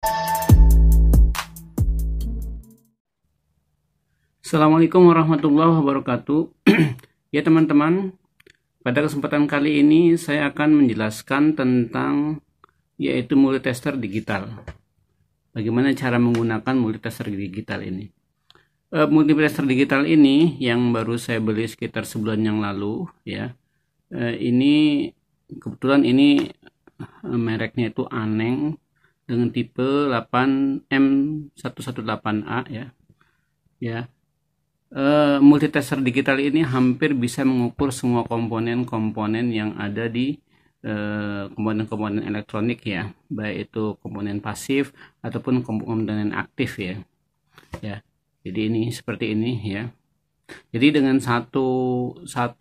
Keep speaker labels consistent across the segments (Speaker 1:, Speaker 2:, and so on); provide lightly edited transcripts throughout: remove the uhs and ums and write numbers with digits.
Speaker 1: Assalamualaikum warahmatullahi wabarakatuh. Ya teman-teman, pada kesempatan kali ini saya akan menjelaskan tentang yaitu multitester digital. Bagaimana cara menggunakan multitester digital ini. Multitester digital ini yang baru saya beli sekitar sebulan yang lalu ya. Ini kebetulan ini mereknya itu Aneng dengan tipe 8M118A ya. Ya. Multitester digital ini hampir bisa mengukur semua komponen-komponen yang ada di komponen-komponen elektronik ya, baik itu komponen pasif ataupun komponen aktif ya. Jadi ini seperti ini ya. Jadi dengan satu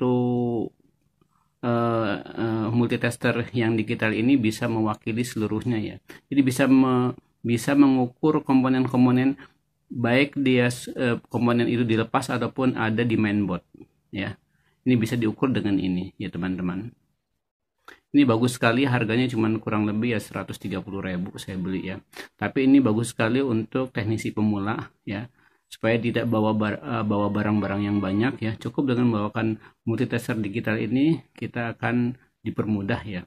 Speaker 1: multitester yang digital ini bisa mewakili seluruhnya ya. Jadi bisa mengukur komponen-komponen baik dia komponen itu dilepas ataupun ada di mainboard ya. Ini bisa diukur dengan ini ya teman-teman. Ini bagus sekali, harganya cuma kurang lebih ya 130.000 saya beli ya. Tapi ini bagus sekali untuk teknisi pemula ya, supaya tidak bawa barang-barang yang banyak ya. Cukup dengan membawakan multitester digital ini kita akan dipermudah ya.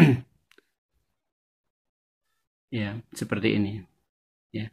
Speaker 1: Ya, seperti ini ya.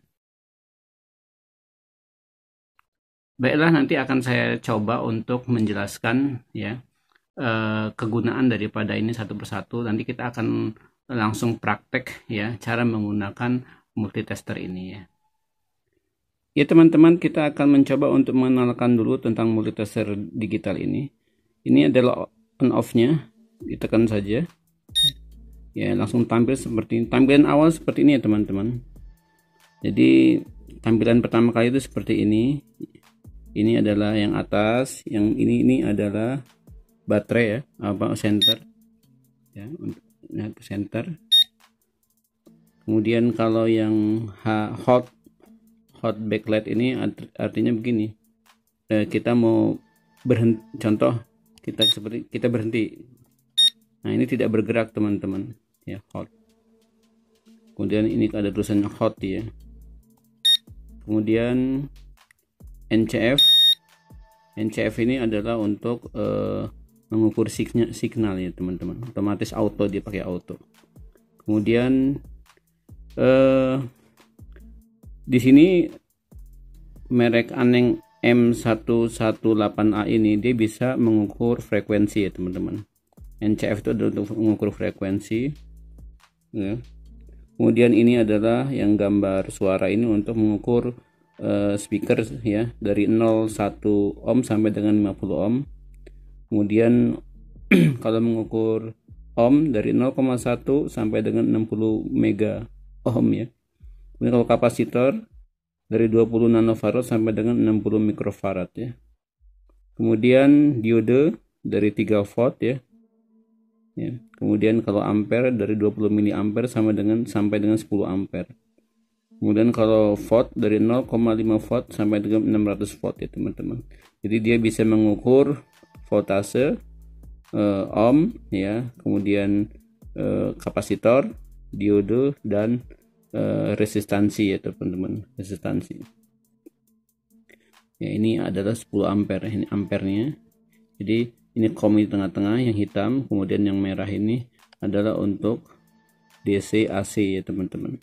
Speaker 1: Baiklah, nanti akan saya coba untuk menjelaskan ya kegunaan daripada ini satu persatu. Nanti kita akan langsung praktek ya cara menggunakan multitester ini ya. Ya teman-teman, kita akan mencoba untuk mengenalkan dulu tentang multitester digital ini. Ini adalah on off-nya, ditekan saja. Ya, langsung tampil seperti ini. Tampilan awal seperti ini ya teman-teman. Jadi tampilan pertama kali itu seperti ini. Ini adalah yang atas, yang ini adalah baterai ya, center ya, untuk center. Kemudian kalau yang hot backlight ini artinya begini, kita mau berhenti, contoh kita berhenti, nah ini tidak bergerak teman-teman ya, hot. Kemudian ini ada tulisannya hot ya. Kemudian NCF ini adalah untuk mengukur signal ya teman-teman, otomatis auto, dia pakai auto. Kemudian di sini merek Aneng M118A ini dia bisa mengukur frekuensi ya teman-teman. NCF itu adalah untuk mengukur frekuensi ya. Kemudian ini adalah yang gambar suara ini untuk mengukur speaker ya, dari 0,1 ohm sampai dengan 50 ohm. Kemudian kalau mengukur ohm dari 0,1 sampai dengan 60 mega ohm ya. Kemudian kalau kapasitor dari 20 nanofarad sampai dengan 60 mikrofarad ya. Kemudian diode dari 3 volt ya. Kemudian kalau ampere dari 20 miliampere sampai dengan 10 ampere. Kemudian kalau volt dari 0,5 volt sampai dengan 600 volt ya teman-teman. Jadi dia bisa mengukur voltase, ohm ya, kemudian kapasitor, diode, dan resistansi ya teman-teman, resistansi. Ya, ini adalah 10 ampere, ini ampernya. Jadi ini COM di tengah-tengah yang hitam, kemudian yang merah ini adalah untuk DC AC ya teman-teman.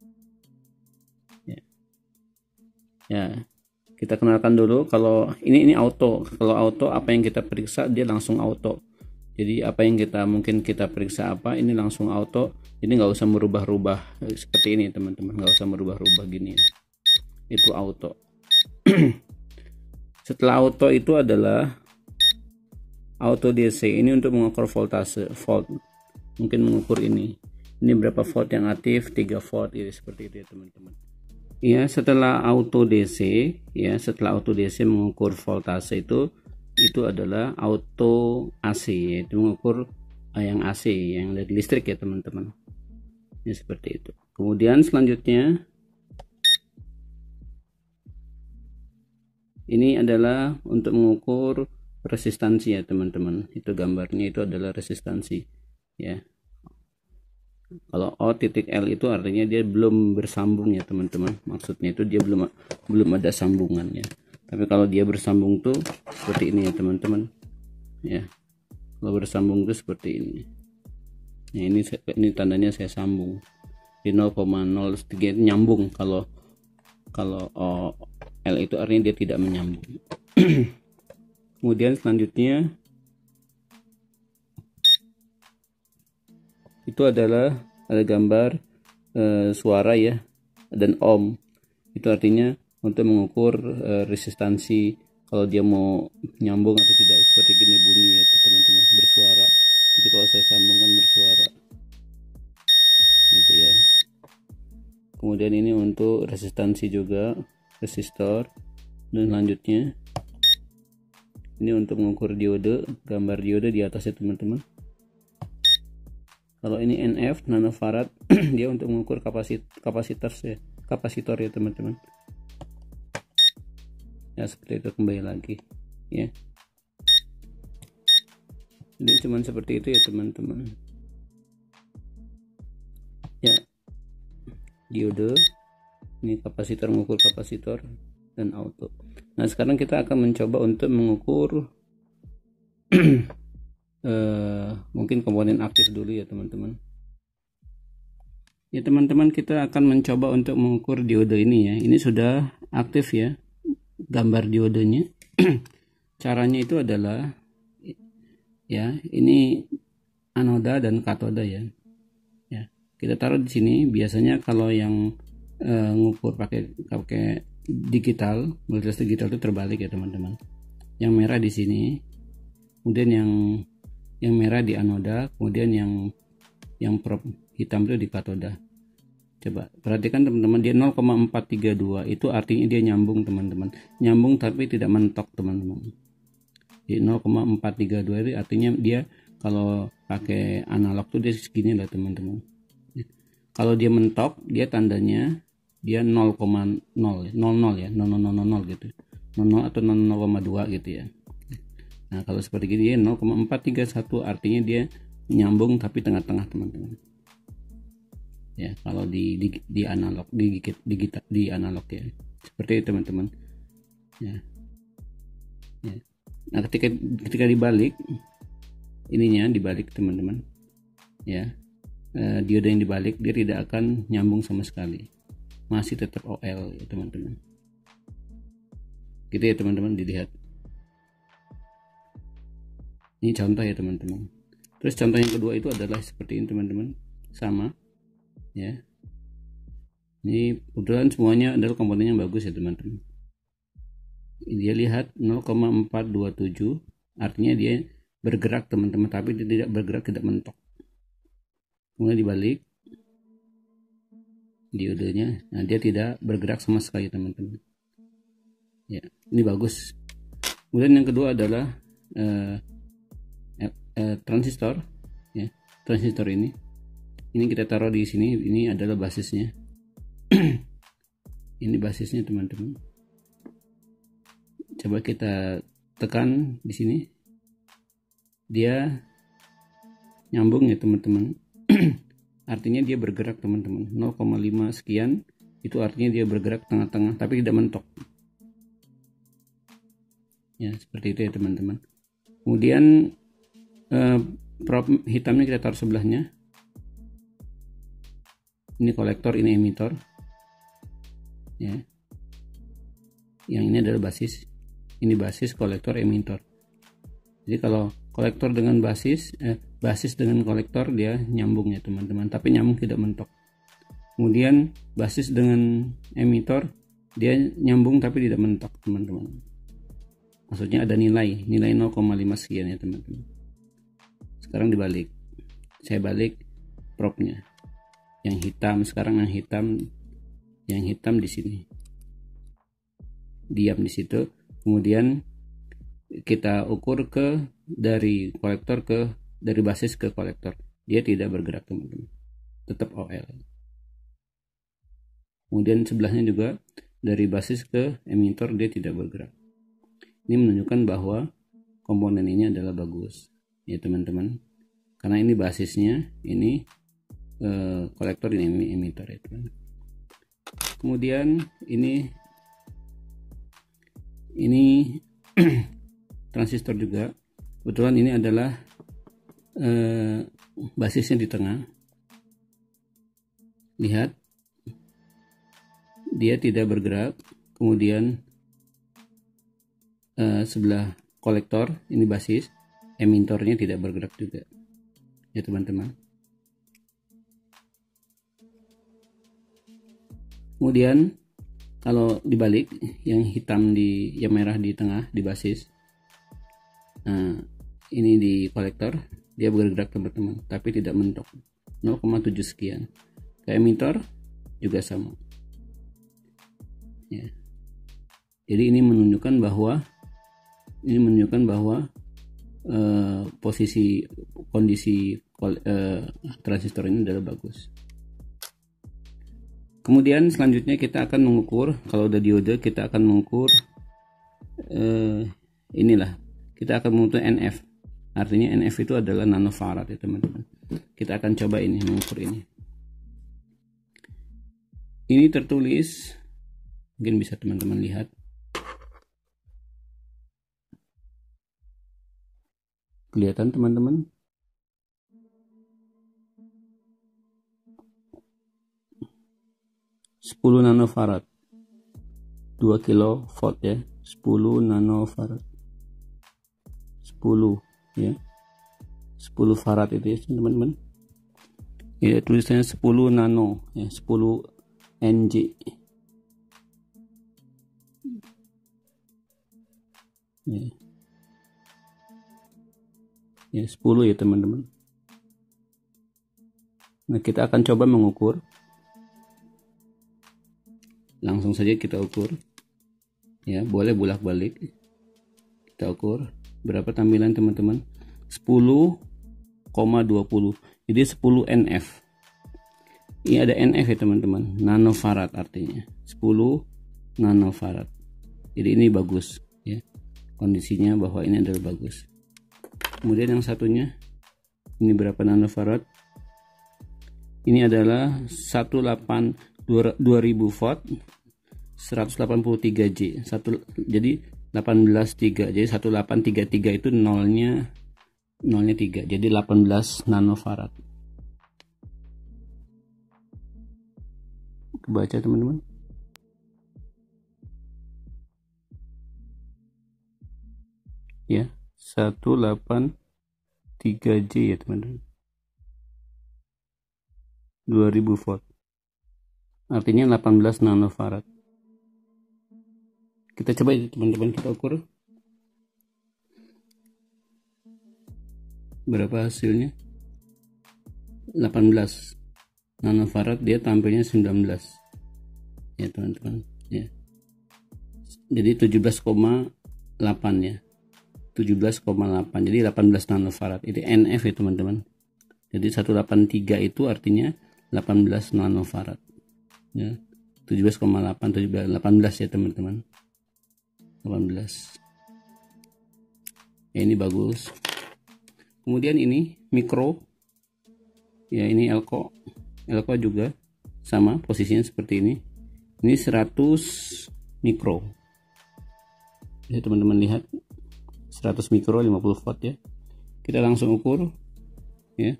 Speaker 1: Ya, kita kenalkan dulu. Kalau ini auto, kalau auto apa yang kita periksa dia langsung auto. Jadi apa yang mungkin kita periksa apa, ini langsung auto. Jadi nggak usah merubah-rubah seperti ini teman-teman, nggak usah merubah-rubah gini. Itu auto. Setelah auto itu adalah auto DC, ini untuk mengukur voltase, volt. Mungkin mengukur ini berapa volt yang aktif, 3 volt, ini seperti itu ya teman-teman. Ya, setelah auto DC ya, setelah auto DC mengukur voltase itu adalah auto AC, yaitu mengukur yang AC, yang dari listrik ya teman-teman. Ya, seperti itu. Kemudian selanjutnya ini adalah untuk mengukur resistansi ya teman-teman. Itu gambarnya, itu adalah resistansi ya. Kalau O titik L itu artinya dia belum bersambung ya teman-teman. Maksudnya itu dia belum ada sambungannya. Tapi kalau dia bersambung tuh seperti ini ya teman-teman. Ya, kalau bersambung tuh seperti ini. Nah, ini tandanya saya sambung. Di 0,03 nyambung. Kalau O, L itu artinya dia tidak menyambung. Kemudian selanjutnya itu adalah ada gambar suara ya, dan ohm. Itu artinya untuk mengukur resistansi kalau dia mau nyambung atau tidak. Seperti gini bunyi ya teman-teman, bersuara. Jadi kalau saya sambungkan bersuara gitu ya. Kemudian ini untuk resistansi juga, resistor. Dan selanjutnya ini untuk mengukur diode, gambar diode di atasnya teman-teman. Kalau ini NF, nanofarad, dia untuk mengukur kapasitor ya teman-teman. Ya seperti itu, kembali lagi ya. Jadi cuman seperti itu ya teman-teman. Ya, diode, ini kapasitor, mengukur kapasitor dan auto. Nah sekarang kita akan mencoba untuk mengukur mungkin komponen aktif dulu ya teman-teman. Ya teman-teman, kita akan mencoba untuk mengukur diode ini ya. Ini sudah aktif ya gambar diodenya. Caranya itu adalah ya, ini anoda dan katoda ya. Ya, kita taruh di sini. Biasanya kalau yang ngukur pakai digital, voltage digital itu terbalik ya teman-teman. Yang merah di sini, kemudian yang merah di anoda, kemudian yang prob hitam itu di katoda. Coba perhatikan teman-teman, dia 0,432 itu artinya dia nyambung teman-teman. Nyambung tapi tidak mentok teman-teman. Di 0,432 itu artinya dia kalau pakai analog tuh dia segini lah teman-teman. Kalau dia mentok, dia tandanya dia 0,0 ya, 00 ya, 0000 gitu. 00 atau 0,2 gitu ya. Nah, kalau seperti gini dia 0,431 artinya dia nyambung tapi tengah-tengah teman-teman. Ya, kalau di analog, di analog ya. Seperti itu teman-teman. Ya. Ya. Nah, ketika dibalik ininya dibalik teman-teman. Ya. Diode yang dibalik dia tidak akan nyambung sama sekali. Masih tetap OL ya teman-teman. Gitu ya teman-teman, dilihat. Ini contoh ya teman-teman. Terus contoh yang kedua itu adalah seperti ini teman-teman. Sama ya. Ini kebetulan semuanya adalah komponen yang bagus ya teman-teman. Dia lihat 0,427 artinya dia bergerak teman-teman, tapi dia tidak bergerak, tidak mentok. Kemudian dibalik diodenya, nah dia tidak bergerak sama sekali teman-teman. Ya, ini bagus. Kemudian yang kedua adalah transistor ya. Transistor ini kita taruh di sini, ini adalah basisnya. Ini basisnya teman-teman. Coba kita tekan di sini, dia nyambung ya teman-teman. Artinya dia bergerak teman-teman. 0,5 sekian itu artinya dia bergerak tengah-tengah tapi tidak mentok. Ya seperti itu ya teman-teman. Kemudian prob hitamnya kita taruh sebelahnya. Ini kolektor, ini emitor ya. Yang ini adalah basis, ini basis, kolektor, emitor. Jadi kalau kolektor dengan basis dengan kolektor dia nyambung ya teman-teman, tapi nyambung tidak mentok. Kemudian basis dengan emitor dia nyambung tapi tidak mentok teman-teman. Maksudnya ada nilai 0,5 sekian ya teman-teman. Sekarang dibalik, saya balik probnya. Yang hitam sekarang, yang hitam di sini, diam di situ. Kemudian kita ukur dari kolektor dari basis ke kolektor, dia tidak bergerak teman-teman, tetap OL. Kemudian sebelahnya juga dari basis ke emitor dia tidak bergerak. Ini menunjukkan bahwa komponen ini adalah bagus ya teman-teman, karena ini basisnya, ini kolektor, ini emitter itu. Kemudian ini transistor juga. Kebetulan ini adalah basisnya di tengah. Lihat, dia tidak bergerak. Kemudian sebelah kolektor ini basis, emitternya tidak bergerak juga ya teman-teman. Kemudian kalau dibalik, yang hitam yang merah di tengah di basis, nah ini di kolektor, dia bergerak teman-teman, tapi tidak mentok, 0,7 sekian. Ke emitter juga sama ya. Jadi ini menunjukkan bahwa kondisi transistor ini adalah bagus. Kemudian selanjutnya kita akan mengukur, kalau udah diode kita akan mengukur kita akan mengukur NF. Artinya NF itu adalah nanofarad ya teman-teman. Kita akan coba ini mengukur ini. Ini tertulis, mungkin bisa teman-teman lihat. Kelihatan teman-teman? Sepuluh nanofarad, 2 kilovolt ya, 10 nanofarad, 10 ya, 10 farad itu ya teman-teman. Ya tulisannya 10 nano ya, 10 NJ ya 10 ya teman-teman. Nah kita akan coba mengukur, langsung saja kita ukur ya, boleh bolak-balik. Kita ukur berapa tampilan teman-teman, 10,20, jadi 10 NF. Ini ada NF ya teman-teman, nanofarad artinya 10 nanofarad. Jadi ini bagus ya, kondisinya bahwa ini adalah bagus. Kemudian yang satunya ini berapa nanofarad, ini adalah 2000 watt, 183 J, jadi 18,3, jadi 1833 itu nolnya 3, jadi 18 nanofarad. Baca teman-teman. Ya, 183 J ya teman-teman. 2000 watt. Artinya 18 nanofarad. Kita coba ya teman-teman, kita ukur berapa hasilnya. 18 nanofarad, dia tampilnya 19 ya teman-teman ya. Jadi 17,8 ya, 17,8, jadi 18 nanofarad. Ini NF ya teman-teman. Jadi 183 itu artinya 18 nanofarad ya, 17,8, 18 ya teman-teman, 18 ya, ini bagus. Kemudian ini mikro ya, ini elko juga sama posisinya seperti ini 100 mikro ya teman-teman, lihat 100 mikro 50 watt ya. Kita langsung ukur ya,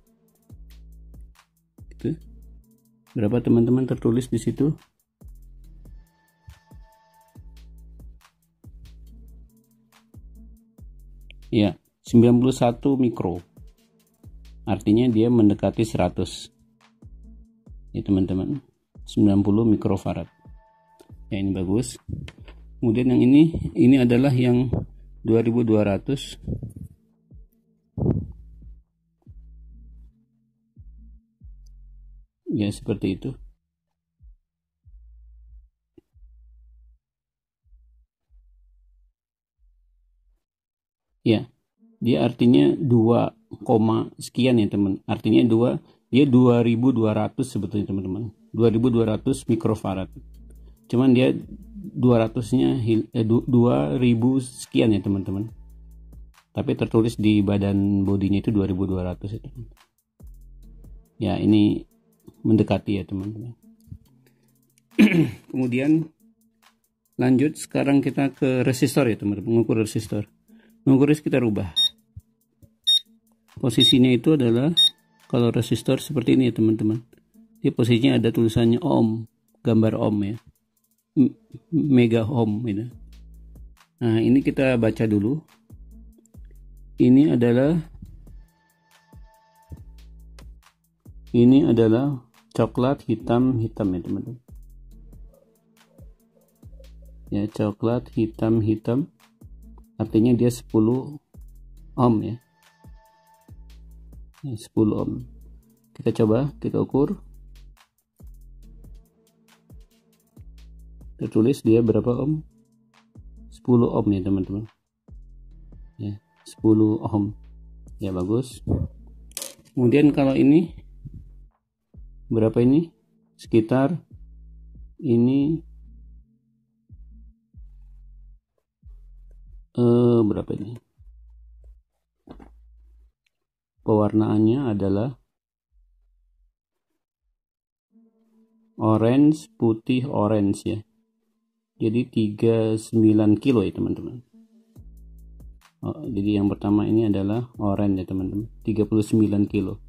Speaker 1: gitu. Berapa teman-teman tertulis di situ? Ya, 91 mikro. Artinya dia mendekati 100. Ya teman-teman, 90 mikrofarad. Ya ini bagus. Kemudian yang ini adalah yang 2200. Ya seperti itu. Ya, dia artinya 2, sekian ya teman. Artinya dia 2200 sebetulnya teman-teman. 2200 mikrofarad. Cuman dia 200-nya 2000 sekian ya teman-teman. Tapi tertulis di badan bodinya itu 2200 ya teman. Ya, ini mendekati ya teman-teman. Kemudian lanjut, sekarang kita ke resistor ya teman-teman, mengukur resistor. Mengukur kita rubah. Posisinya itu adalah, kalau resistor seperti ini ya teman-teman. Di posisinya ada tulisannya ohm, gambar ohm ya. Mega ohm gitu. Nah, ini kita baca dulu. Ini adalah coklat hitam ya teman-teman. Ya, coklat hitam artinya dia 10 ohm ya. 10 ohm. Kita ukur. Tertulis dia berapa ohm? 10 ohm ya teman-teman. Ya, 10 ohm. Ya, bagus. Kemudian kalau ini berapa ini? Sekitar ini berapa ini? Pewarnaannya adalah orange, putih, orange ya. Jadi 39 kilo ya teman-teman. Jadi yang pertama ini adalah orange ya teman-teman, 39 kilo.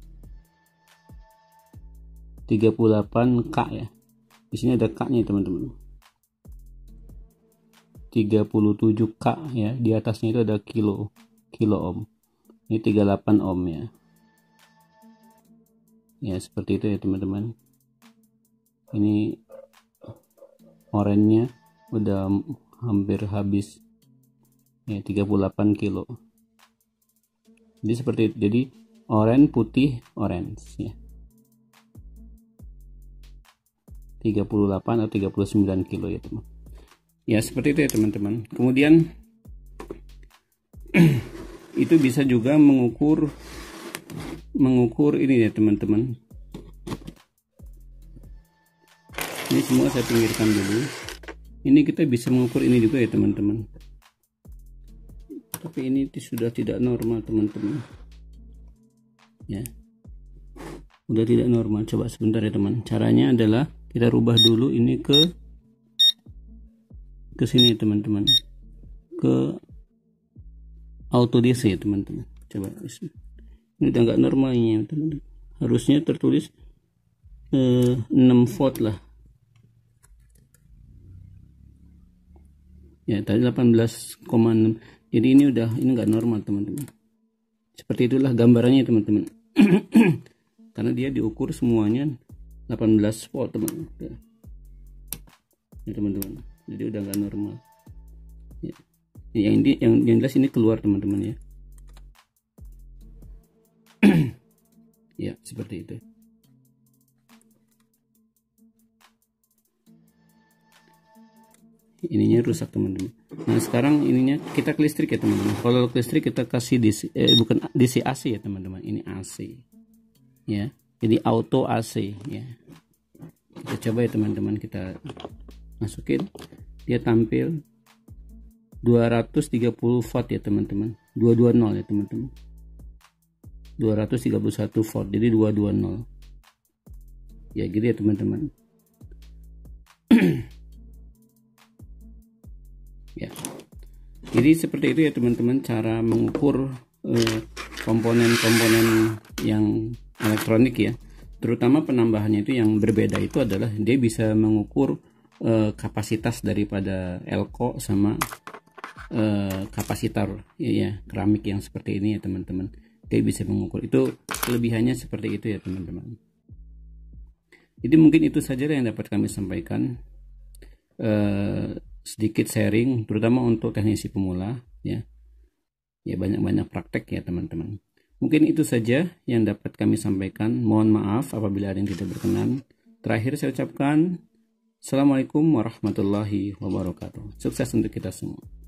Speaker 1: 38 K ya. Di sini ada K-nya teman-teman. 37 K ya. Di atasnya itu ada kilo ohm. Ini 38 ohm ya. Ya, seperti itu ya teman-teman. Ini orange-nya udah hampir habis. Ya, 38 kilo. Jadi seperti itu. Jadi orange, putih, orange ya. 38 atau 39 kilo ya teman. Ya, seperti itu ya teman-teman. Kemudian itu bisa juga mengukur ini ya teman-teman. Ini semua saya pinggirkan dulu. Ini kita bisa mengukur ini juga ya teman-teman. Tapi ini sudah tidak normal teman-teman. Ya, udah tidak normal. Coba sebentar ya teman. Caranya adalah kita rubah dulu ini ke sini teman-teman, ke auto DC ya teman-teman. Coba, ini udah nggak normalnya teman-teman. Harusnya tertulis 6 volt lah ya, tadi 18,6. Jadi ini nggak normal teman-teman. Seperti itulah gambarannya teman-teman. Karena dia diukur semuanya 18 volt teman-teman ya teman-teman. Jadi udah nggak normal ya. Yang jelas ini keluar teman-teman ya. Ya, seperti itu. Ininya rusak teman-teman. Nah, sekarang ininya kita ke listrik ya teman-teman. Kalau ke listrik kita kasih DC, bukan DC, AC ya teman-teman. Ini AC ya. Jadi auto AC ya. Kita coba ya teman-teman, kita masukin, dia tampil 230 watt ya teman-teman. 220 ya teman-teman. 231 volt. Jadi 220. Ya, gitu ya teman-teman. Ya. Jadi seperti itu ya teman-teman, cara mengukur komponen-komponen yang elektronik ya. Terutama penambahannya itu yang berbeda itu adalah dia bisa mengukur kapasitas daripada elko sama kapasitor ya, keramik yang seperti ini ya teman-teman. Dia bisa mengukur. Itu kelebihannya seperti itu ya teman-teman. Jadi mungkin itu saja yang dapat kami sampaikan. Sedikit sharing terutama untuk teknisi pemula ya. Ya, banyak-banyak praktek ya teman-teman. Mungkin itu saja yang dapat kami sampaikan. Mohon maaf apabila ada yang tidak berkenan. Terakhir saya ucapkan Assalamualaikum warahmatullahi wabarakatuh. Sukses untuk kita semua.